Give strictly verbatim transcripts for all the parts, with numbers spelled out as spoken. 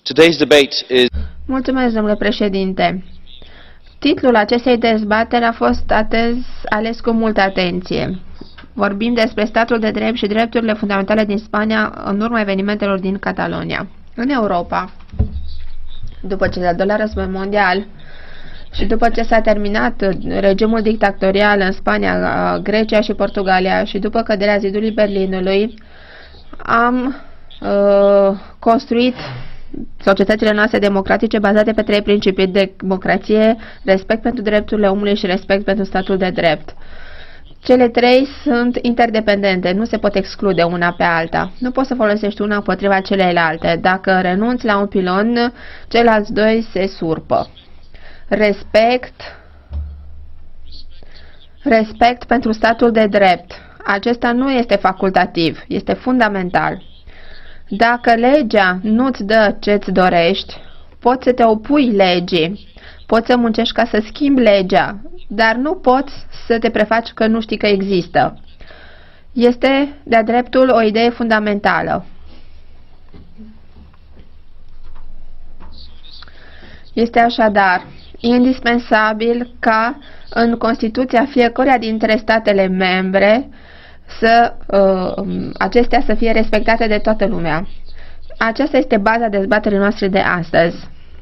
Today's debate is... Mulțumesc, domnule președinte. Titlul acestei dezbateri a fost atez, ales cu multă atenție. Vorbim despre statul de drept și drepturile fundamentale din Spania în urma evenimentelor din Catalonia. În Europa, după cel de-al doilea război mondial și după ce s-a terminat regimul dictatorial în Spania, Grecia și Portugalia și după căderea zidului Berlinului, am uh, construit societățile noastre democratice bazate pe trei principii: democrație, respect pentru drepturile omului și respect pentru statul de drept. Cele trei sunt interdependente, nu se pot exclude una pe alta. Nu poți să folosești una împotriva celelalte. Dacă renunți la un pilon, ceilalți doi se surpă. Respect, respect pentru statul de drept. Acesta nu este facultativ, este fundamental. Dacă legea nu-ți dă ce-ți dorești, poți să te opui legii, poți să muncești ca să schimbi legea, dar nu poți să te prefaci că nu știi că există. Este de-a dreptul o idee fundamentală. Este așadar indispensabil ca în Constituția fiecăruia dintre statele membre să uh, acestea să fie respectate de toată lumea. Aceasta este baza dezbaterii noastre de astăzi.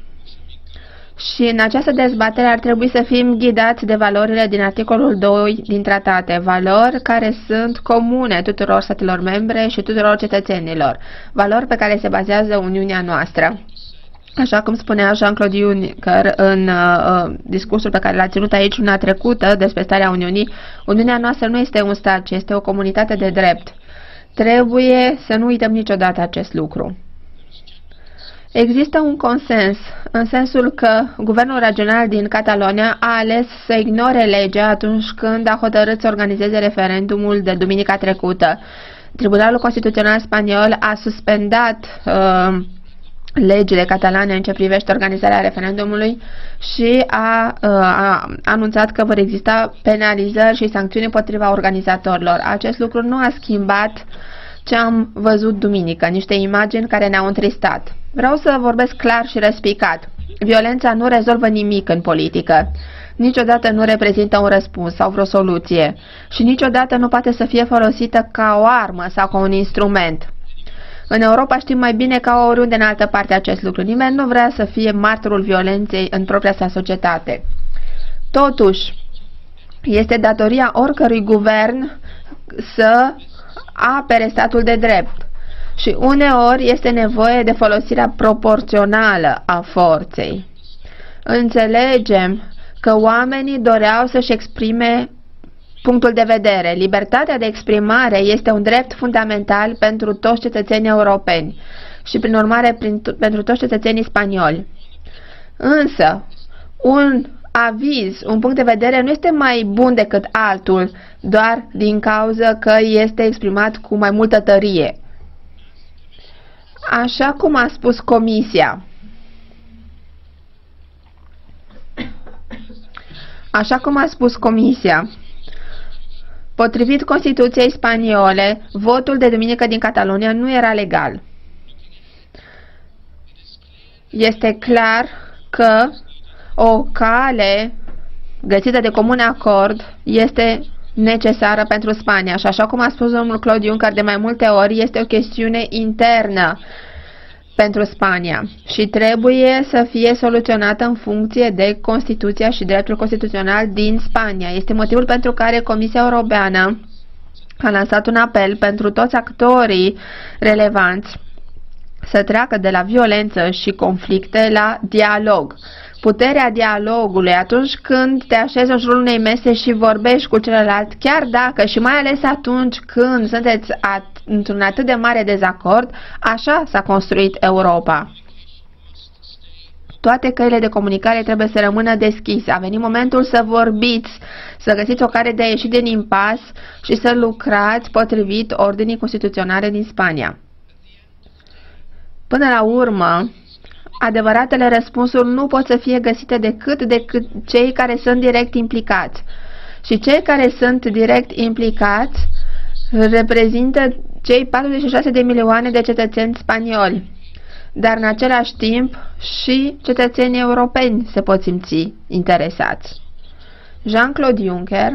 Și în această dezbatere ar trebui să fim ghidați de valorile din articolul doi din tratate, valori care sunt comune tuturor statelor membre și tuturor cetățenilor, valori pe care se bazează Uniunea noastră. Așa cum spunea Jean-Claude Juncker în uh, discursul pe care l-a ținut aici luna trecută despre starea Uniunii, Uniunea noastră nu este un stat, ci este o comunitate de drept. Trebuie să nu uităm niciodată acest lucru. Există un consens în sensul că guvernul regional din Catalonia a ales să ignore legea atunci când a hotărât să organizeze referendumul de duminica trecută. Tribunalul Constituțional Spaniol a suspendat uh, legile catalane în ce privește organizarea referendumului și a, a anunțat că vor exista penalizări și sancțiuni împotriva organizatorilor. Acest lucru nu a schimbat ce am văzut duminică, niște imagini care ne-au întristat. Vreau să vorbesc clar și răspicat. Violența nu rezolvă nimic în politică. Niciodată nu reprezintă un răspuns sau vreo soluție și niciodată nu poate să fie folosită ca o armă sau ca un instrument. În Europa știm mai bine ca oriunde în altă parte acest lucru. Nimeni nu vrea să fie martorul violenței în propria sa societate. Totuși, este datoria oricărui guvern să apere statul de drept. Și uneori este nevoie de folosirea proporțională a forței. Înțelegem că oamenii doreau să-și exprime punctul de vedere. Libertatea de exprimare este un drept fundamental pentru toți cetățenii europeni și, prin urmare, prin, pentru toți cetățenii spanioli. Însă, un aviz, un punct de vedere nu este mai bun decât altul doar din cauza că este exprimat cu mai multă tărie. Așa cum a spus Comisia, așa cum a spus Comisia, potrivit Constituției spaniole, votul de duminică din Catalonia nu era legal. Este clar că o cale găsită de comun acord este necesară pentru Spania și, așa cum a spus domnul Claude Juncker de mai multe ori, este o chestiune internă pentru Spania și trebuie să fie soluționată în funcție de Constituția și dreptul constituțional din Spania. Este motivul pentru care Comisia Europeană a lansat un apel pentru toți actorii relevanți să treacă de la violență și conflicte la dialog. Puterea dialogului atunci când te așezi în jurul unei mese și vorbești cu celălalt, chiar dacă și mai ales atunci când sunteți at- într-un atât de mare dezacord, așa s-a construit Europa. Toate căile de comunicare trebuie să rămână deschise. A venit momentul să vorbiți, să găsiți o cale de a ieși din impas și să lucrați potrivit ordinii constituționale din Spania. Până la urmă, adevăratele răspunsuri nu pot să fie găsite decât de cei care sunt direct implicați. Și cei care sunt direct implicați reprezintă cei patruzeci și șase de milioane de cetățeni spanioli. dar în același timp și cetățenii europeni se pot simți interesați. Jean-Claude Juncker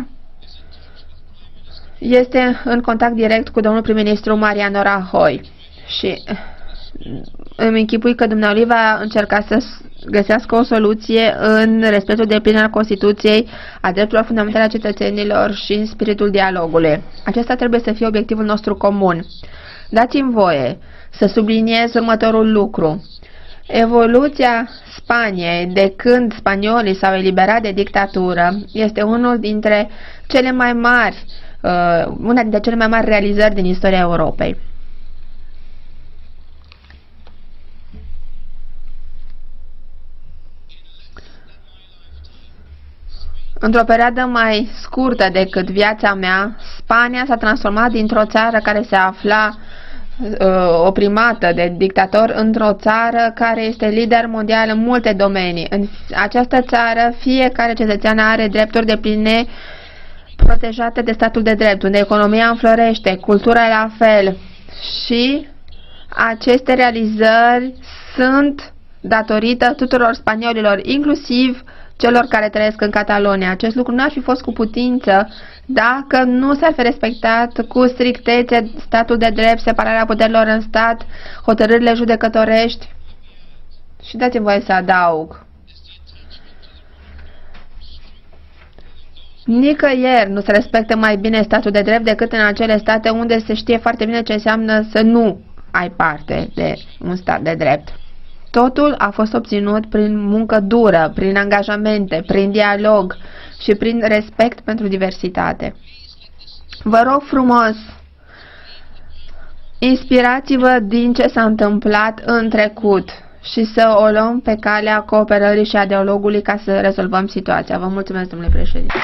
este în contact direct cu domnul prim-ministru Mariano Rajoy și îmi închipui că dumnealui va încerca să găsească o soluție în respectul deplin al Constituției, a drepturilor fundamentale a cetățenilor și în spiritul dialogului. Acesta trebuie să fie obiectivul nostru comun. Dați-mi voie să subliniez următorul lucru. Evoluția Spaniei de când spaniolii s-au eliberat de dictatură este unul dintre cele mai mari, uh, una dintre cele mai mari realizări din istoria Europei. Într-o perioadă mai scurtă decât viața mea, Spania s-a transformat dintr-o țară care se afla uh, oprimată de dictator într-o țară care este lider mondial în multe domenii. În această țară, fiecare cetățean are drepturi depline protejate de statul de drept, unde economia înflorește, cultura la fel. Și aceste realizări sunt datorită tuturor spaniolilor, inclusiv celor care trăiesc în Catalonia. Acest lucru nu ar fi fost cu putință dacă nu s-ar fi respectat cu strictețe statul de drept, separarea puterilor în stat, hotărârile judecătorești. Și dați-mi voie să adaug. Nicăieri nu se respectă mai bine statul de drept decât în acele state unde se știe foarte bine ce înseamnă să nu ai parte de un stat de drept. Totul a fost obținut prin muncă dură, prin angajamente, prin dialog și prin respect pentru diversitate. Vă rog frumos, inspirați-vă din ce s-a întâmplat în trecut și să o luăm pe calea cooperării și a dialogului ca să rezolvăm situația. Vă mulțumesc, domnule președinte.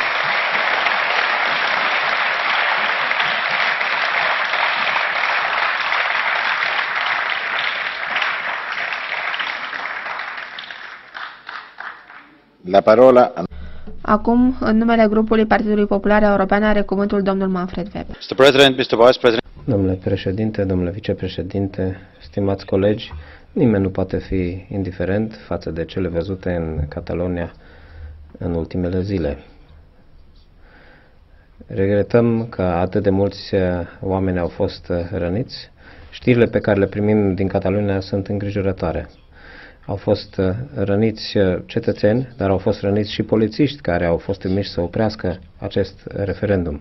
La parola. Acum, în numele grupului Partidului Popular European, are cuvântul domnul Manfred Weber. mister President, mister Vice President. Domnule președinte, domnule vicepreședinte, stimați colegi, nimeni nu poate fi indiferent față de cele văzute în Catalonia în ultimele zile. Regretăm că atât de mulți oameni au fost răniți. Știrile pe care le primim din Catalonia sunt îngrijorătoare. Au fost răniți cetățeni, dar au fost răniți și polițiști care au fost trimiși să oprească acest referendum.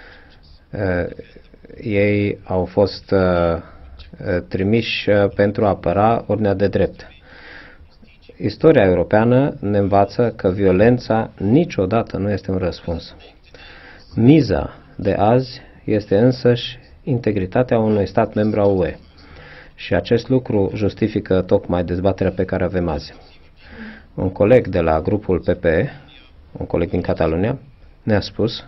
Ei au fost trimiși pentru a apăra ordinea de drept. Istoria europeană ne învață că violența niciodată nu este un răspuns. Miza de azi este însăși integritatea unui stat membru a U E. Și acest lucru justifică tocmai dezbaterea pe care avem azi. Un coleg de la grupul P P E, un coleg din Catalonia, ne-a spus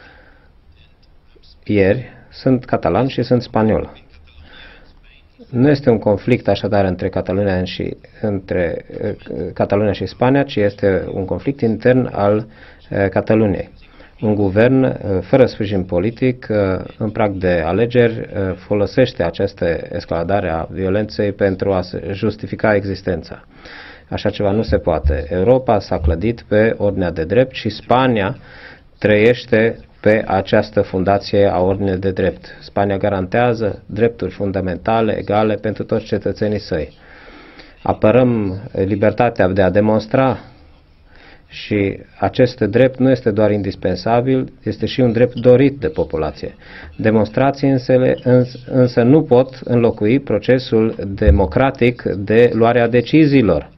ieri, sunt catalan și sunt spaniol. Nu este un conflict așadar între Catalonia și, între Catalonia și Spania, ci este un conflict intern al Cataloniei. Un guvern fără sprijin politic, în prag de alegeri, folosește această escaladare a violenței pentru a justifica existența. Așa ceva nu se poate. Europa s-a clădit pe ordinea de drept și Spania trăiește pe această fundație a ordinei de drept. Spania garantează drepturi fundamentale, egale pentru toți cetățenii săi. Apărăm libertatea de a demonstra și acest drept nu este doar indispensabil, este și un drept dorit de populație. Demonstrații însă, însă nu pot înlocui procesul democratic de luarea deciziilor.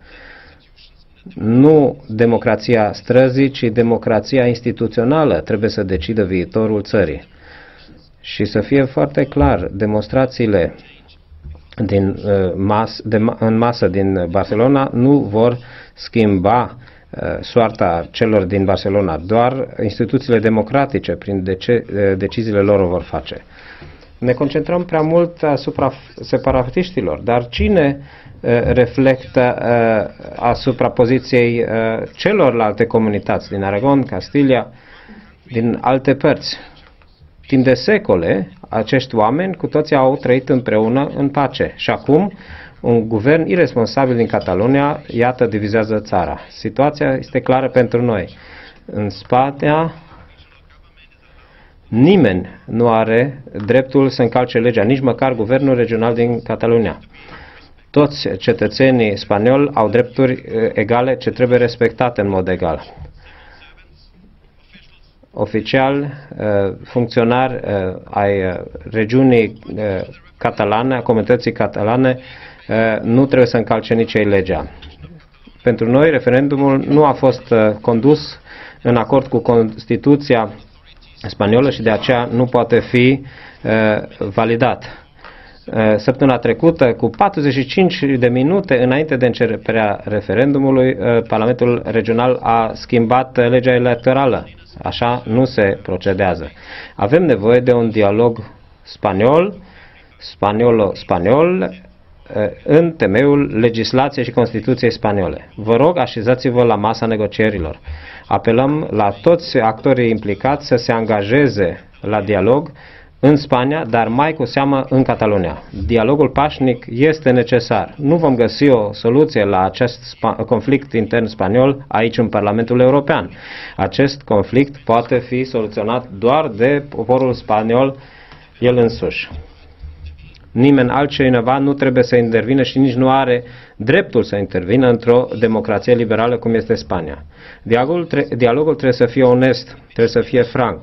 Nu democrația străzii, ci democrația instituțională trebuie să decidă viitorul țării. Și să fie foarte clar, demonstrațiile din, uh, mas, de, în masă din Barcelona nu vor schimba soarta celor din Barcelona. Doar instituțiile democratice, prin dece- deciziile lor, o vor face. Ne concentrăm prea mult asupra separatiștilor, dar cine reflectă asupra poziției celorlalte comunități din Aragon, Castilia, din alte părți? Timp de secole, acești oameni cu toții au trăit împreună în pace și acum Un guvern irresponsabil din Catalonia, iată, divizează țara. Situația este clară pentru noi. În Spania, nimeni nu are dreptul să încalce legea, nici măcar guvernul regional din Catalonia. Toți cetățenii spanioli au drepturi egale ce trebuie respectate în mod egal. Oficial, funcționari ai regiunii catalane, a comunității catalane, nu trebuie să încalce nici ei legea. Pentru noi, referendumul nu a fost condus în acord cu Constituția spaniolă și de aceea nu poate fi validat. Săptămâna trecută, cu patruzeci și cinci de minute înainte de începerea referendumului, Parlamentul Regional a schimbat legea electorală. Așa nu se procedează. Avem nevoie de un dialog spaniol, spaniolo-spaniol, în temeiul legislației și Constituției spaniole. Vă rog, așezați-vă la masa negocierilor. Apelăm la toți actorii implicați să se angajeze la dialog în Spania, dar mai cu seamă în Catalonia. Dialogul pașnic este necesar. Nu vom găsi o soluție la acest conflict intern spaniol aici în Parlamentul European. Acest conflict poate fi soluționat doar de poporul spaniol el însuși. Nimeni altcineva nu trebuie să intervină și nici nu are dreptul să intervină într-o democrație liberală cum este Spania. Dialogul, tre- dialogul trebuie să fie onest, trebuie să fie franc.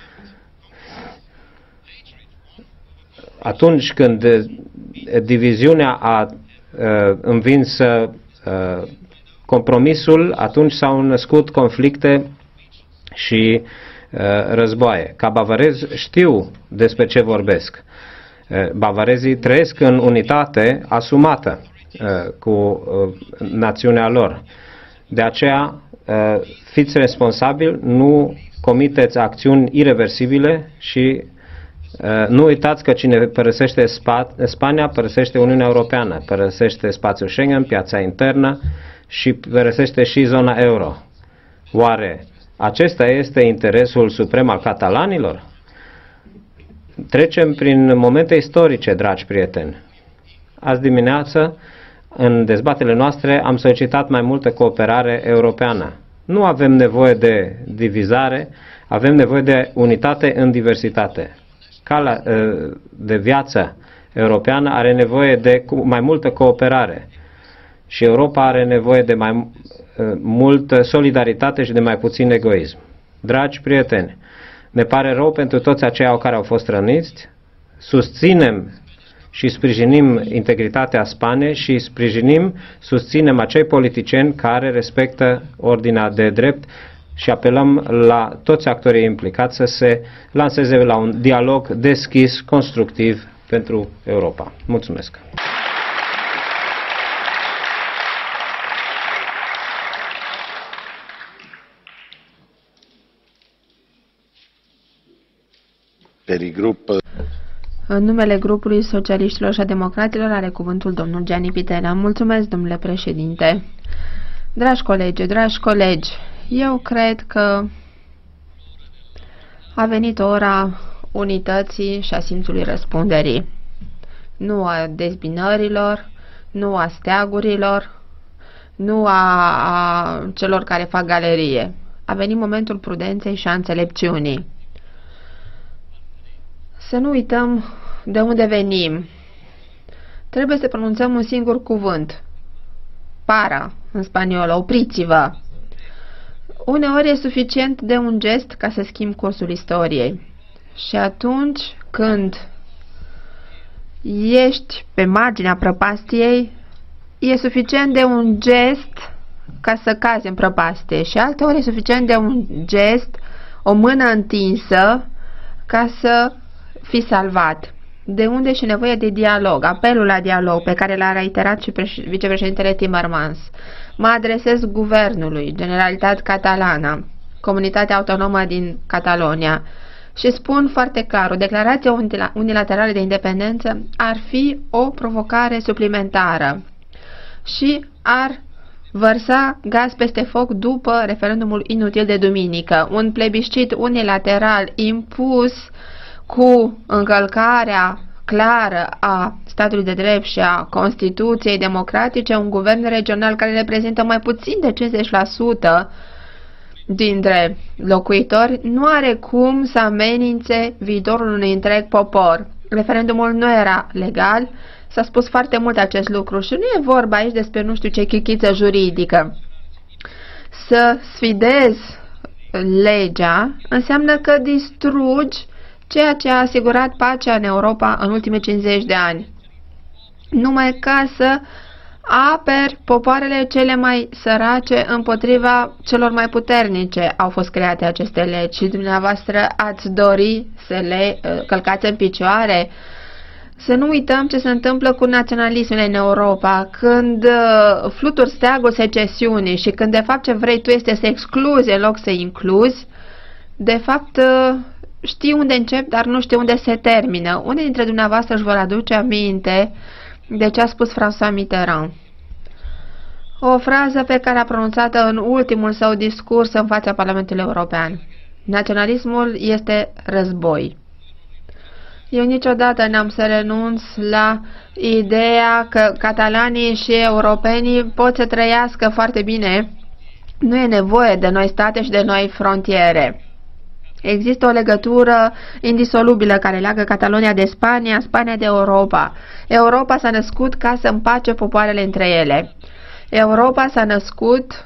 Atunci când diviziunea a uh, învins uh, compromisul, atunci s-au născut conflicte și uh, războaie. Ca bavarez știu despre ce vorbesc. Uh, bavarezii trăiesc în unitate asumată uh, cu uh, națiunea lor. De aceea uh, fiți responsabili, nu comiteți acțiuni ireversibile și nu uitați că cine părăsește Spania, părăsește Uniunea Europeană, părăsește spațiul Schengen, piața internă și părăsește și zona euro. Oare acesta este interesul suprem al catalanilor? Trecem prin momente istorice, dragi prieteni. Azi dimineață, în dezbaterile noastre, am solicitat mai multă cooperare europeană. Nu avem nevoie de divizare, avem nevoie de unitate în diversitate. Calea de viață europeană are nevoie de mai multă cooperare și Europa are nevoie de mai multă solidaritate și de mai puțin egoism. Dragi prieteni, ne pare rău pentru toți aceia care au fost răniți, susținem și sprijinim integritatea Spaniei și sprijinim, susținem acei politicieni care respectă ordinea de drept și apelăm la toți actorii implicați să se lanseze la un dialog deschis, constructiv pentru Europa. Mulțumesc! În numele grupului Socialiștilor și a Democraților are cuvântul domnul Gianni Pittella. Mulțumesc, domnule președinte! Dragi colegi, dragi colegi, eu cred că a venit ora unității și a simțului răspunderii. Nu a dezbinărilor, nu a steagurilor, nu a, a celor care fac galerie. A venit momentul prudenței și a înțelepciunii. Să nu uităm de unde venim. Trebuie să pronunțăm un singur cuvânt. Para, în spaniolă, opriți-vă. Uneori e suficient de un gest ca să schimbi cursul istoriei. Și atunci când ești pe marginea prăpastiei, e suficient de un gest ca să cazi în prăpastie. Și alteori e suficient de un gest, o mână întinsă, ca să fii salvat. De unde și nevoie de dialog, apelul la dialog pe care l-a reiterat și vicepreședintele Timmermans. Mă adresez guvernului, Generalitat Catalană, Comunitatea Autonomă din Catalonia și spun foarte clar, o declarație unilaterală de independență ar fi o provocare suplimentară și ar vărsa gaz peste foc după referendumul inutil de duminică, un plebiscit unilateral impus cu încălcarea clară a statului de drept și a Constituției democratice, un guvern regional care reprezintă mai puțin de cincizeci la sută dintre locuitori nu are cum să amenințe viitorul unui întreg popor. Referendumul nu era legal, s-a spus foarte mult acest lucru și nu e vorba aici despre nu știu ce chichiță juridică. Să sfidezi legea înseamnă că distrugi ceea ce a asigurat pacea în Europa în ultimii cincizeci de ani. Numai ca să aperi popoarele cele mai sărace împotriva celor mai puternice au fost create aceste legi și dumneavoastră ați dori să le uh, călcați în picioare. Să nu uităm ce se întâmplă cu naționalismul în Europa, când uh, fluturi steagul secesiunii și când de fapt ce vrei tu este să excluzi în loc să incluzi, de fapt uh, știi unde încep, dar nu știi unde se termină. Unii dintre dumneavoastră își vor aduce aminte de ce a spus François Mitterrand. O frază pe care a pronunțat-o în ultimul său discurs în fața Parlamentului European. Naționalismul este război. Eu niciodată n-am să renunț la ideea că catalanii și europenii pot să trăiască foarte bine. Nu e nevoie de noi state și de noi frontiere. Există o legătură indisolubilă care leagă Catalonia de Spania, Spania de Europa. Europa s-a născut ca să împace popoarele între ele. Europa s-a născut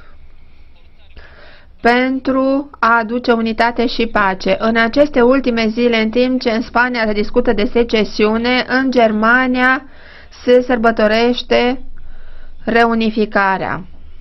pentru a aduce unitate și pace. În aceste ultime zile, în timp ce în Spania se discută de secesiune, în Germania se sărbătorește reunificarea,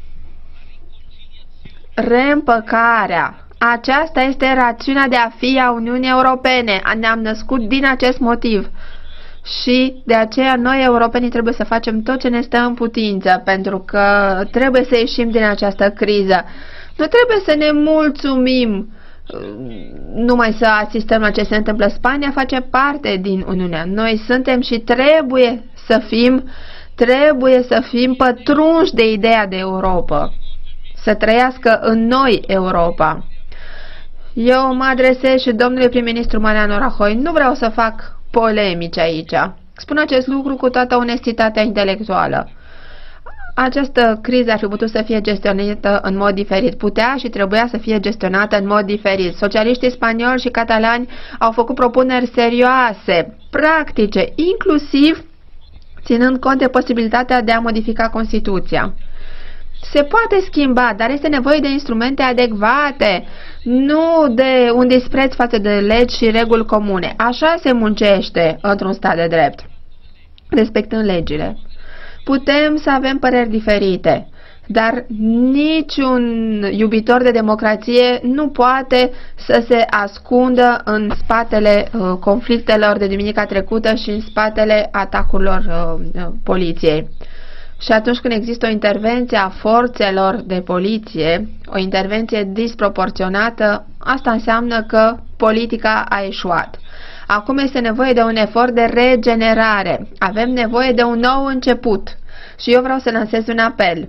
reîmpăcarea. Aceasta este rațiunea de a fi a Uniunii Europene. Ne-am născut din acest motiv. Și de aceea noi, europenii, trebuie să facem tot ce ne stă în putință, pentru că trebuie să ieșim din această criză. Nu trebuie să ne mulțumim numai să asistăm la ce se întâmplă. Spania face parte din Uniunea. Noi suntem și trebuie să fim, trebuie să fim pătrunși de ideea de Europa. Să trăiască în noi Europa. Eu mă adresez și domnului prim-ministru Mariano Rajoy. Nu vreau să fac polemici aici. Spun acest lucru cu toată onestitatea intelectuală. Această criză ar fi putut să fie gestionată în mod diferit. Putea și trebuia să fie gestionată în mod diferit. Socialiștii spanioli și catalani au făcut propuneri serioase, practice, inclusiv ținând cont de posibilitatea de a modifica Constituția. Se poate schimba, dar este nevoie de instrumente adecvate, nu de un dispreț față de legi și reguli comune. Așa se muncește într-un stat de drept, respectând legile. Putem să avem păreri diferite, dar niciun iubitor de democrație nu poate să se ascundă în spatele uh, conflictelor de duminica trecută și în spatele atacurilor uh, uh, poliției. Și atunci când există o intervenție a forțelor de poliție, o intervenție disproporționată, asta înseamnă că politica a eșuat. Acum este nevoie de un efort de regenerare. Avem nevoie de un nou început. Și eu vreau să lansez un apel.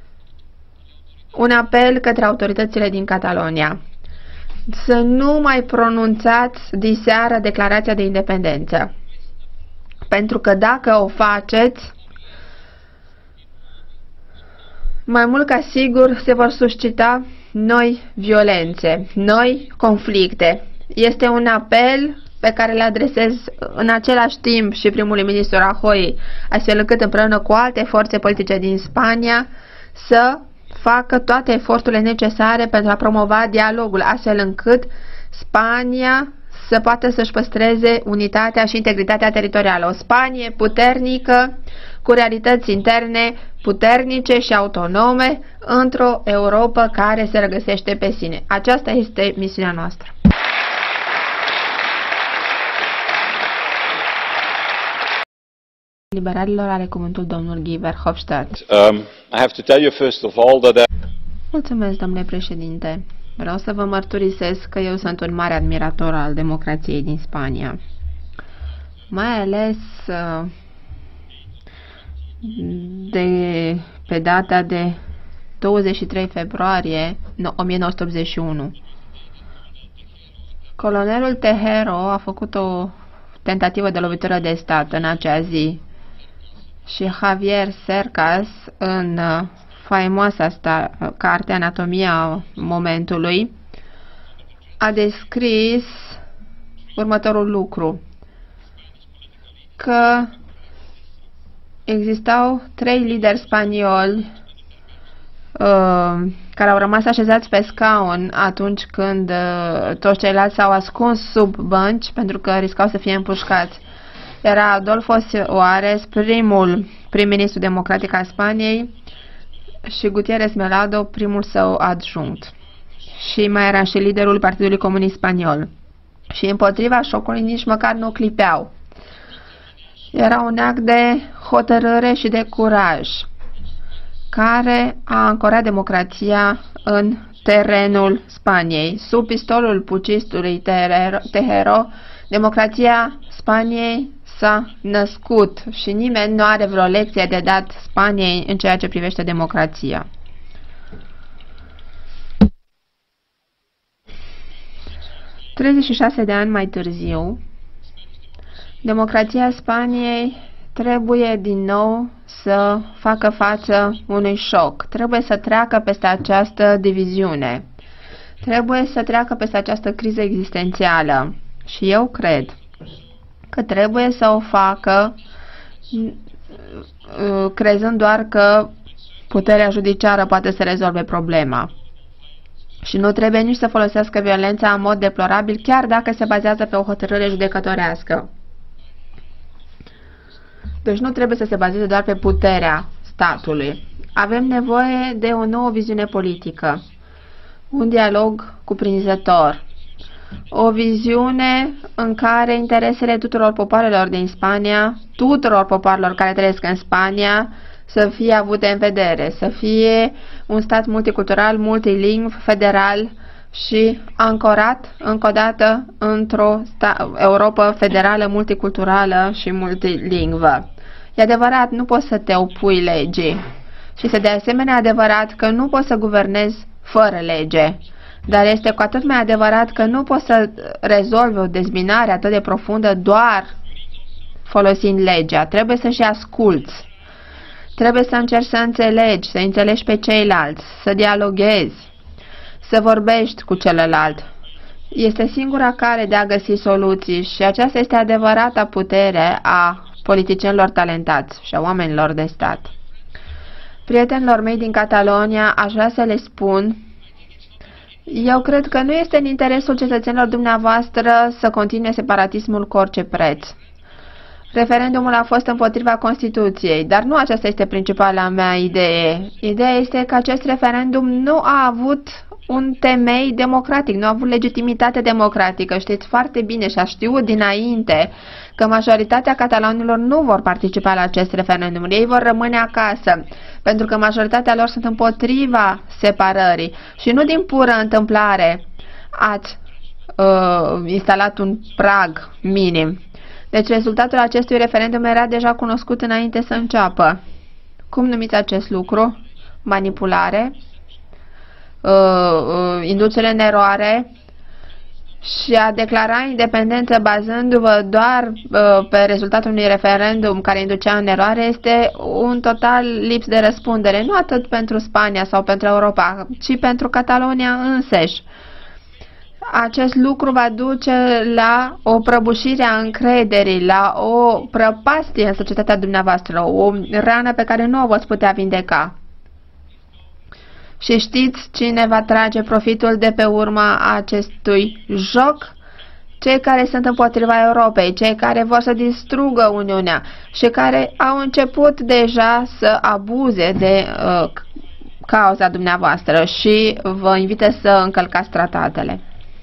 Un apel către autoritățile din Catalonia. Să nu mai pronunțați diseară declarația de independență. Pentru că dacă o faceți, mai mult ca sigur se vor suscita noi violențe, noi conflicte. Este un apel pe care le adresez în același timp și primului ministru Rajoy, astfel încât împreună cu alte forțe politice din Spania să facă toate eforturile necesare pentru a promova dialogul, astfel încât Spania să poată să-și păstreze unitatea și integritatea teritorială. O Spanie puternică, cu realități interne puternice și autonome, într-o Europa care se regăsește pe sine. Aceasta este misiunea noastră. Liberalilor are cuvântul domnul Guy Verhofstadt. Um, I have to tell you first of all that I... Mulțumesc, domnule președinte. Vreau să vă mărturisesc că eu sunt un mare admirator al democrației din Spania. Mai ales de pe data de douăzeci și trei februarie o mie nouă sute optzeci și unu. Colonelul Tejero a făcut o tentativă de lovitură de stat în acea zi și Javier Cercas în faimoasa asta carte Anatomia momentului a descris următorul lucru, că existau trei lideri spanioli uh, care au rămas așezați pe scaun atunci când uh, toți ceilalți s-au ascuns sub bănci pentru că riscau să fie împușcați. Era Adolfo Suárez, primul prim-ministru democratic al Spaniei, și Gutiérrez Mellado, primul său adjunct. Și mai era și liderul Partidului Comunist Spaniol. Și împotriva șocului nici măcar nu clipeau. Era un act de hotărâre și de curaj care a ancorat democrația în terenul Spaniei. Sub pistolul pucistului Tejero, democrația Spaniei s-a născut și nimeni nu are vreo lecție de dat Spaniei în ceea ce privește democrația. treizeci și șase de ani mai târziu, democrația Spaniei trebuie din nou să facă față unui șoc. Trebuie să treacă peste această diviziune. Trebuie să treacă peste această criză existențială. Și eu cred că trebuie să o facă crezând doar că puterea judiciară poate să rezolve problema. Și nu trebuie nici să folosească violența în mod deplorabil, chiar dacă se bazează pe o hotărâre judecătorească. Deci nu trebuie să se bazeze doar pe puterea statului. Avem nevoie de o nouă viziune politică, un dialog cuprinzător, o viziune în care interesele tuturor popoarelor din Spania, tuturor popoarelor care trăiesc în Spania, să fie avute în vedere, să fie un stat multicultural, multilingv, federal și ancorat încă o dată într-o Europa federală, multiculturală și multilingvă. E adevărat, nu poți să te opui legii și este de asemenea adevărat că nu poți să guvernezi fără lege, dar este cu atât mai adevărat că nu poți să rezolvi o dezbinare atât de profundă doar folosind legea. Trebuie să-și asculți. Trebuie să încerci să înțelegi, să înțelegi pe ceilalți, să dialoghezi, să vorbești cu celălalt. Este singura cale de a găsi soluții și aceasta este adevărata putere a politicienilor talentați și a oamenilor de stat. Prietenilor mei din Catalonia, aș vrea să le spun, eu cred că nu este în interesul cetățenilor dumneavoastră să continue separatismul cu orice preț. Referendumul a fost împotriva Constituției, dar nu aceasta este principala mea idee. Ideea este că acest referendum nu a avut un temei democratic, nu a avut legitimitate democratică. Știți foarte bine și a știut dinainte că majoritatea catalanilor nu vor participa la acest referendum. Ei vor rămâne acasă, pentru că majoritatea lor sunt împotriva separării. Și nu din pură întâmplare ați uh, instalat un prag minim. Deci rezultatul acestui referendum era deja cunoscut înainte să înceapă. Cum numiți acest lucru? Manipulare? Uh, uh, inducere în eroare? Și a declara independență bazându-vă doar uh, pe rezultatul unui referendum care inducea în eroare este un total lips de răspundere, nu atât pentru Spania sau pentru Europa, ci pentru Catalonia însăși. Acest lucru va duce la o prăbușire a încrederii, la o prăpastie în societatea dumneavoastră, o rană pe care nu o veți putea vindeca. Și știți cine va trage profitul de pe urma acestui joc? Cei care sunt împotriva Europei, cei care vor să distrugă Uniunea și care au început deja să abuze de uh, cauza dumneavoastră și vă invită să încălcați tratatele.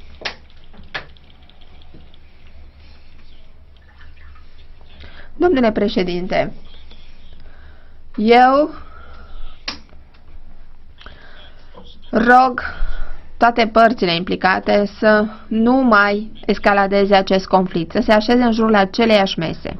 Domnule președinte, eu rog toate părțile implicate să nu mai escaladeze acest conflict, să se așeze în jurul aceleiași mese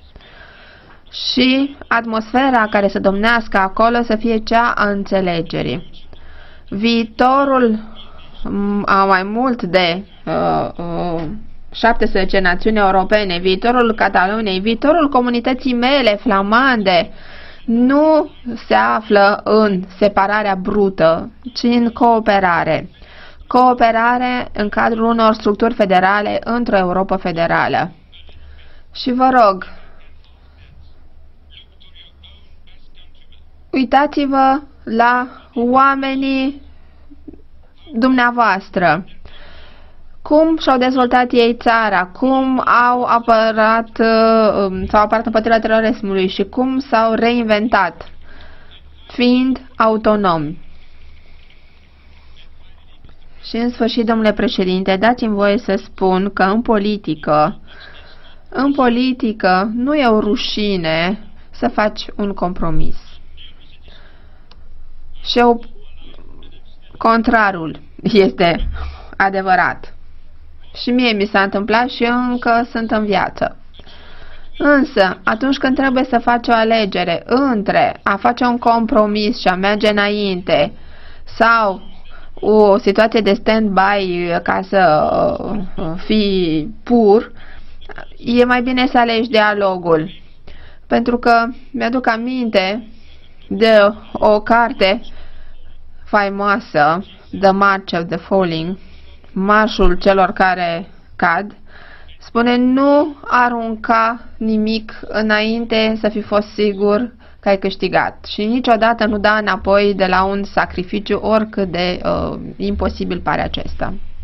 și atmosfera care să domnească acolo să fie cea a înțelegerii. Viitorul a mai mult de uh, uh, șaptesprezece națiuni europene, viitorul Cataloniei, viitorul comunității mele flamande, nu se află în separarea brută, ci în cooperare. Cooperare în cadrul unor structuri federale într-o Europă federală. Și vă rog, uitați-vă la oamenii dumneavoastră. Cum și-au dezvoltat ei țara, cum au apărat, s-au apărat împotriva terorismului și cum s-au reinventat, fiind autonomi. Și în sfârșit, domnule președinte, dați-mi voie să spun că în politică, în politică nu e o rușine să faci un compromis. Și o, contrarul este adevărat. Și mie mi s-a întâmplat și încă sunt în viață. Însă, atunci când trebuie să faci o alegere între a face un compromis și a merge înainte sau o situație de stand-by ca să fii pur, e mai bine să alegi dialogul. Pentru că mi-aduc aminte de o carte faimoasă, The March of the Falling, Marșul celor care cad, spune: nu arunca nimic înainte să fi fost sigur că ai câștigat și niciodată nu da înapoi de la un sacrificiu, oricât de uh, imposibil pare acesta.